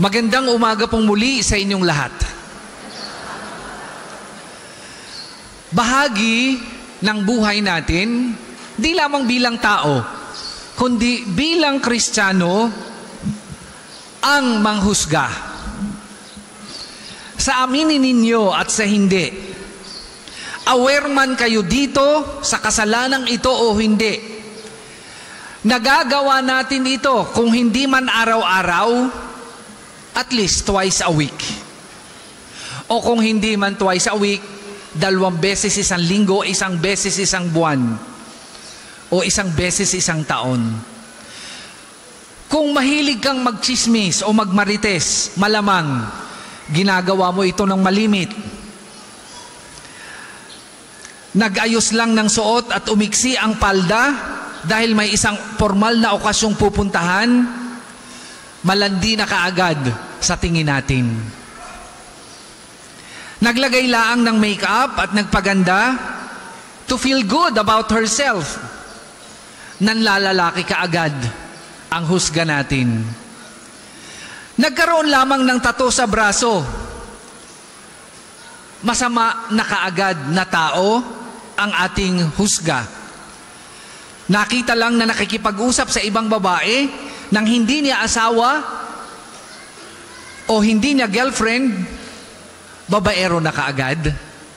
Magandang umaga pong muli sa inyong lahat. Bahagi ng buhay natin, di lamang bilang tao, kundi bilang Kristiyano, ang manghusga. Sa aminin ninyo at sa hindi, aware man kayo dito sa kasalanang ito o hindi, nagagawa natin ito kung hindi man araw-araw, at least twice a week. O kung hindi man twice a week, 2 beses isang linggo, 1 beses isang buwan, o 1 beses isang taon. Kung mahilig kang magchismis o magmarites, malamang ginagawa mo ito ng malimit. Nag-ayos lang ng suot at umiksi ang palda dahil may isang formal na okasyong pupuntahan, malandi na kaagad sa tingin natin. Naglagay laang ng makeup at nagpaganda to feel good about herself. Nanlalalaki kaagad ang husga natin. Nagkaroon lamang ng tattoo sa braso. Masama na kaagad na tao ang ating husga. Nakita lang na nakikipag-usap sa ibang babae nang hindi niya asawa o hindi niya girlfriend, babaero na kaagad.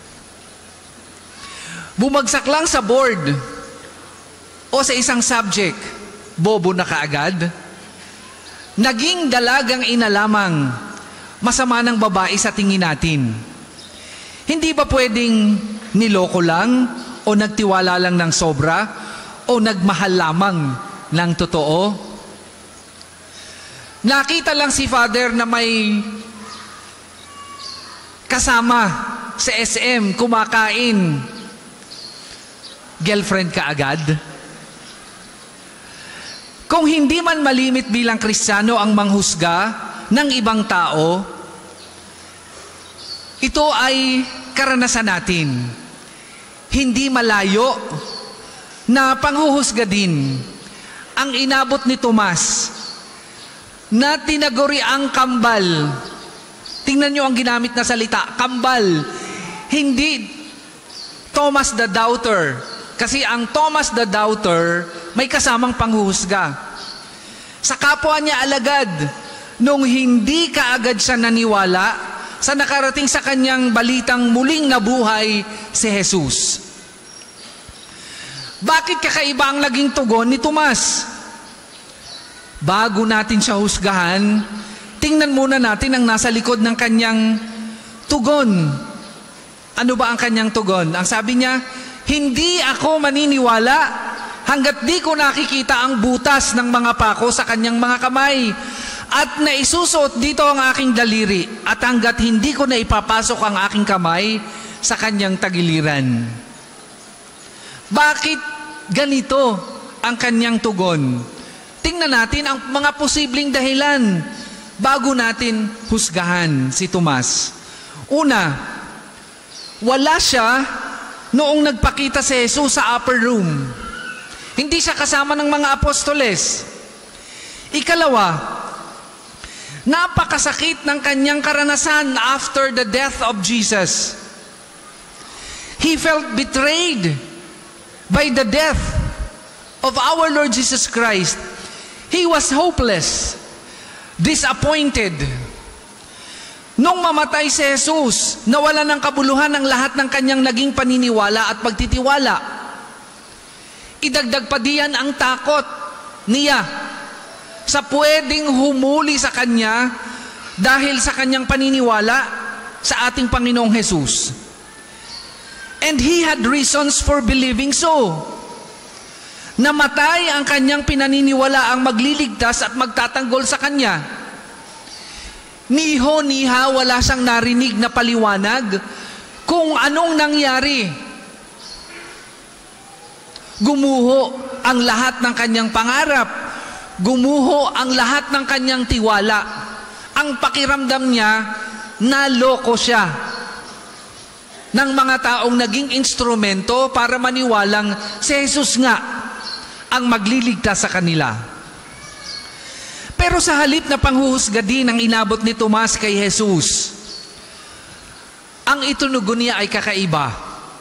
Bumagsak lang sa board o sa isang subject, bobo na kaagad. Naging dalagang ina lamang, masama ng babae sa tingin natin. Hindi ba pwedeng niloko lang o nagtiwala lang ng sobra o nagmahal lamang ng totoo? Nakita lang si Father na may kasama sa SM, kumakain. Girlfriend ka agad? Kung hindi man malimit bilang Kristiyano ang manghusga ng ibang tao, ito ay karanasan natin. Hindi malayo na panghuhusga din ang inabot ni Tomas na tinaguri ang kambal. Tingnan nyo ang ginamit na salita, kambal. Hindi Thomas the Doubter. Kasi ang Thomas the Doubter may kasamang panghuhusga. Sa kapwa niya alagad, nung hindi kaagad siya naniwala sa nakarating sa kanyang balitang muling nabuhay si Jesus. Bakit kakaiba ang naging tugon ni Tomas? Bago natin siya husgahan, tingnan muna natin ang nasa likod ng kanyang tugon. Ano ba ang kanyang tugon? Ang sabi niya, hindi ako maniniwala hanggat di ko nakikita ang butas ng mga pako sa kanyang mga kamay at naisusot dito ang aking daliri at hanggat hindi ko na ipapasok ang aking kamay sa kanyang tagiliran. Bakit ganito ang kanyang tugon? Tingnan natin ang mga posibleng dahilan bago natin husgahan si Tomas. Una, wala siya noong nagpakita si Jesus sa upper room. Hindi siya kasama ng mga apostoles. Ikalawa, napakasakit ng kanyang karanasan after the death of Jesus. He felt betrayed by the death of our Lord Jesus Christ. He was hopeless, disappointed. Nung mamatay si Jesus, nawala ng kabuluhan ang lahat ng kanyang naging paniniwala at pagtitiwala. Idagdag pa diyan ang takot niya sa pwedeng humuli sa kanya dahil sa kanyang paniniwala sa ating Panginoong Jesus. And he had reasons for believing so. Namatay ang kanyang pinaniniwala ang magliligtas at magtatanggol sa kanya. Niho-niha wala siyang narinig na paliwanag kung anong nangyari. Gumuho ang lahat ng kanyang pangarap. Gumuho ang lahat ng kanyang tiwala. Ang pakiramdam niya, naloko siya ng mga taong naging instrumento para maniwalang si Jesus nga ang magliligtas sa kanila. Pero sa halip na panghuhusga din ang inabot ni Tomas kay Jesus, ang itunugon niya ay kakaiba.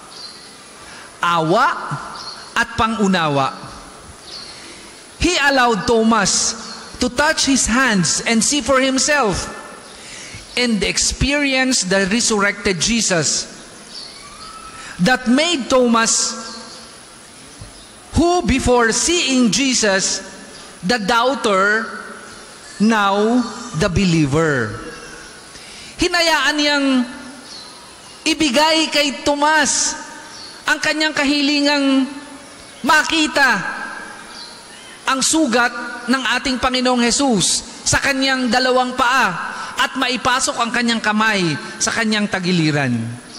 Awa at pangunawa. He allowed Thomas to touch his hands and see for himself and experience the resurrected Jesus. That made Thomas, who before seeing Jesus, the doubter, now the believer. Hinayaan niyang ibigay kay Tomas ang kanyang kahilingang makita ang sugat ng ating Panginoong Jesus sa kanyang dalawang paa at maipasok ang kanyang kamay sa kanyang tagiliran.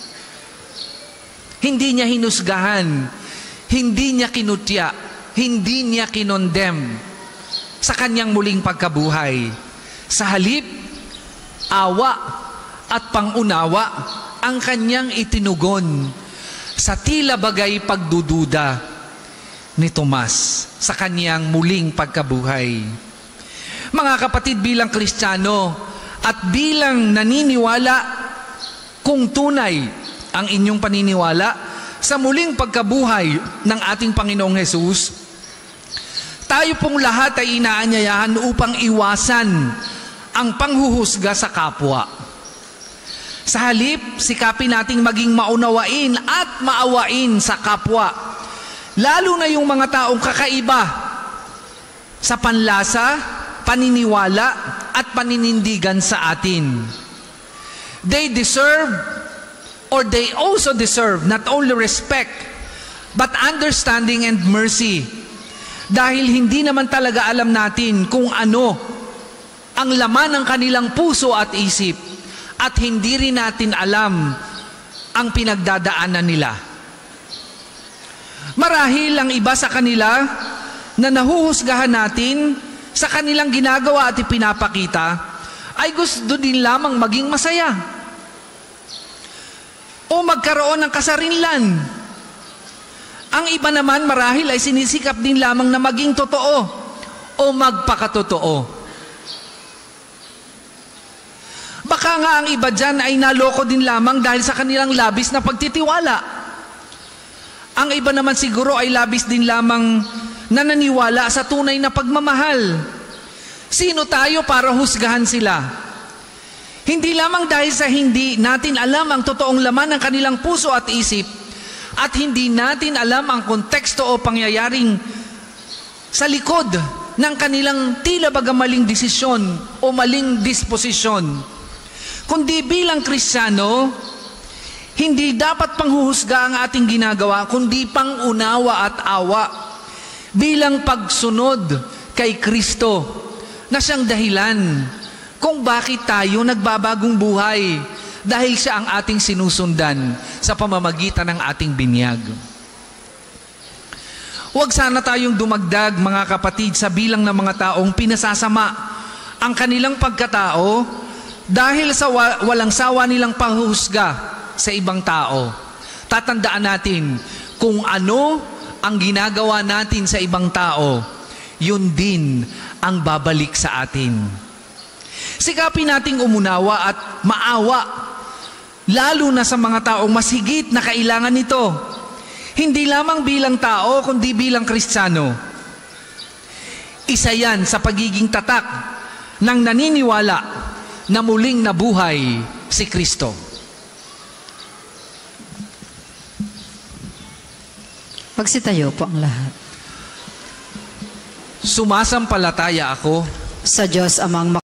Hindi niya hinusgahan, hindi niya kinutya, hindi niya kinondem sa kanyang muling pagkabuhay. Sa halip, awa at pangunawa ang kanyang itinugon sa tila bagay pagdududa ni Tomas sa kanyang muling pagkabuhay. Mga kapatid, bilang Kristiyano at bilang naniniwala kung tunay ang inyong paniniwala sa muling pagkabuhay ng ating Panginoong Hesus, tayo pong lahat ay inaanyayahan upang iwasan ang panghuhusga sa kapwa. Sa halip, sikapin nating maging maunawain at maawain sa kapwa, lalo na yung mga taong kakaiba sa panlasa, paniniwala, at paninindigan sa atin. They also deserve not only respect, but understanding and mercy. Dahil hindi naman talaga alam natin kung ano ang laman ng kanilang puso at isip. At hindi rin natin alam ang pinagdadaanan nila. Marahil ang iba sa kanila na nahuhusgahan natin sa kanilang ginagawa at ipinapakita ay gusto din lamang maging masaya o magkaroon ng kasarinlan. Ang iba naman marahil ay sinisikap din lamang na maging totoo o magpakatotoo. Baka nga ang iba dyan ay naloko din lamang dahil sa kanilang labis na pagtitiwala. Ang iba naman siguro ay labis din lamang nananiwala sa tunay na pagmamahal. Sino tayo para husgahan sila? Hindi lamang dahil sa hindi natin alam ang totoong laman ng kanilang puso at isip, at hindi natin alam ang konteksto o pangyayaring sa likod ng kanilang tila baga maling desisyon o maling disposisyon. Kundi bilang Kristiyano, hindi dapat panghuhusga ang ating ginagawa, kundi pangunawa at awa bilang pagsunod kay Kristo na siyang dahilan kung bakit tayo nagbabagong buhay dahil siya ang ating sinusundan sa pamamagitan ng ating binyag. Huwag sana tayong dumagdag, mga kapatid, sa bilang ng mga taong pinasasama ang kanilang pagkatao dahil sa walang sawa nilang panghuhusga sa ibang tao. Tatandaan natin, kung ano ang ginagawa natin sa ibang tao, yun din ang babalik sa atin. Sikapin nating umunawa at maawa, lalo na sa mga taong mas higit na kailangan nito. Hindi lamang bilang tao, kundi bilang Kristiyano. Isa yan sa pagiging tatak ng naniniwala na muling nabuhay si Kristo. Magsitayo po ang lahat. Sumasampalataya ako Sa Diyos amang